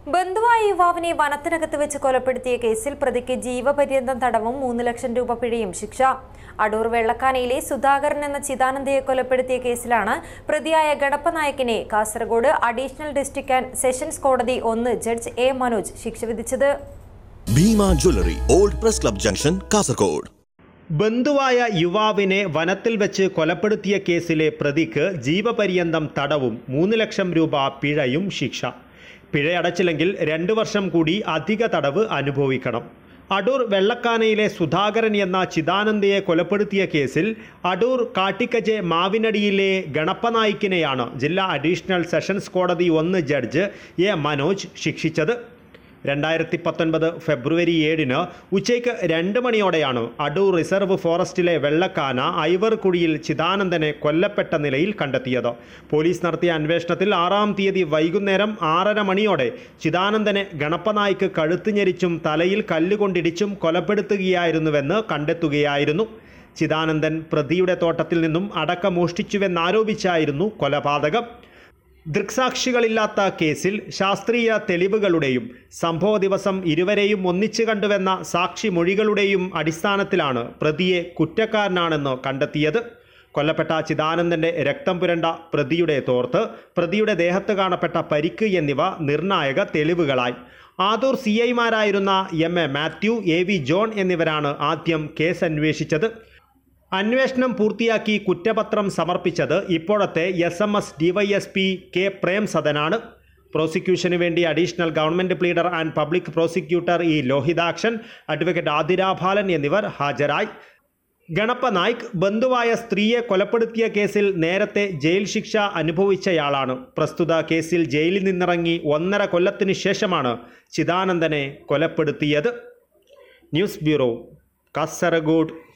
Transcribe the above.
ബന്ധുവായ യുവാവിനെ വനത്തിനകത്ത് വെച്ച് കൊലപ്പെടുത്തിയ കേസിൽ പ്രതിക്ക് ജീവപര്യന്തം തടവും 3 ലക്ഷം രൂപ പിഴയും ശിക്ഷ. അടൂർ വെള്ളക്കാനയിലെ സുധാകരൻ എന്ന ചിദാനന്ദയെ കൊലപ്പെടുത്തിയ കേസിലാണ് പ്രതിയായ ഗണപ്പ നായകിനെ Kasaragod additional district and sessions കോടതി 1 ജഡ്ജ് എ മനോജ് ശിക്ഷ വിധിച്ചത്. Bhima jewellery, old press club junction, Kasaragod. ബന്ധുവായ യുവാവിനെ വനത്തിൽ വെച്ച് കൊലപ്പെടുത്തിയ കേസിലെ പ്രതിക്ക് ജീവപര്യന്തം തടവും 3 ലക്ഷം രൂപ പിഴയും ശിക്ഷ. പിഴയടച്ചില്ലെങ്കിൽ 2 വർഷം കൂടി അധിക തടവ് അനുഭവിക്കണം. അടൂർ വെള്ളക്കാനയിലെ സുധാകരൻ എന്ന ചിദാനന്ദയെ കൊലപ്പെടുത്തിയ കേസിൽ അടൂർ കാട്ടിക്കജെ മാവിനടിയിലെ ഗണപ്പ നായിക്കിനെയാണ് ജില്ലാ അഡീഷണൽ സെഷൻസ് കോടതി 1 ജഡ്ജ് എ മനോജ് ശിക്ഷിച്ചത്. 2019 ഫെബ്രുവരി 7 ഉച്ചയ്ക്ക് 2 മണിയോടെയാണ് അടൂർ റിസർവ് ഫോറസ്റ്റിലെ വെള്ളക്കാന ഐവർകുഴിയിൽ ചിദാനന്ദനെ കൊല്ലപ്പെട്ട നിലയിൽ കണ്ടെത്തിയത്. പോലീസ് നടത്തിയ അന്വേഷണത്തിൽ 6-ാം തീയതി വൈകുന്നേരം 6:30 മണിയോടെ ചിദാനന്ദനെ ഗണപ്പ നായിക്ക് കഴുത്ത് ഞെരിച്ചും തലയിൽ കല്ലുകൊണ്ടിടിച്ചും കൊലപ്പെടുത്തുകയായിരുന്നുവെന്ന് കണ്ടെത്തുകയായിരുന്നു. ചിദാനന്ദൻ പ്രതിയുടെ തോട്ടത്തിൽ നിന്നും അടക്ക മോഷ്ടിച്ചുവെന്നാരോപിച്ചായിരുന്നു കൊലപാതകം. ദൃക്സാക്ഷികളില്ലാത്ത കേസിൽ ശാസ്ത്രീയ തെളിവുകളുടെയും സംഭവ ദിവസം ഇരുവരെയും ഒന്നിച്ചു കണ്ടുവെന്ന സാക്ഷി മൊഴികളുടെയും അടിസ്ഥാനത്തിലാണ് പ്രതിയെ കുറ്റക്കാരനാണെന്ന് കണ്ടെത്തിയത്. കൊല്ലപ്പെട്ട ചിദാനന്ദൻ്റെ രക്തം പുരണ്ട പ്രതിയുടെ തോർത്ത്, പ്രതിയുടെ ദേഹത്ത് കാണപ്പെട്ട പരിക്ക് എന്നിവ നിർണായക തെളിവുകളായി. ആദൂർ CIമാരായിരുന്ന MA മാത്യു, AV ജോൺ എന്നിവരാണ് ആദ്യം കേസ് അന്വേഷിച്ചത്. അന്വേഷണം പൂർത്തിയാക്കി കുറ്റപത്രം സമർപ്പിച്ചത് ഇപ്പോഴത്തെ SMS DYSP K പ്രേംസദനാണ്. പ്രോസിക്യൂഷന് വേണ്ടി additional government pleader and public prosecutor E Lohithakshan, advocate Athirabalan എന്നിവർ ഹാജരായി. ഗണപ്പ നായിക് ബന്ധുവായ സ്ത്രീയെ കൊലപ്പെടുത്തിയ കേസിൽ നേരത്തെ ജയിൽ ശിക്ഷ അനുഭവിച്ചയാളാണ്. പ്രസ്തുത കേസിൽ ജയിലിൽ നിന്നിറങ്ങി 1.5 കൊല്ലത്തിനു ശേഷമാണ് ചിദാനന്ദനെ കൊലപ്പെടുത്തിയത്. News bureau, Kasaragod.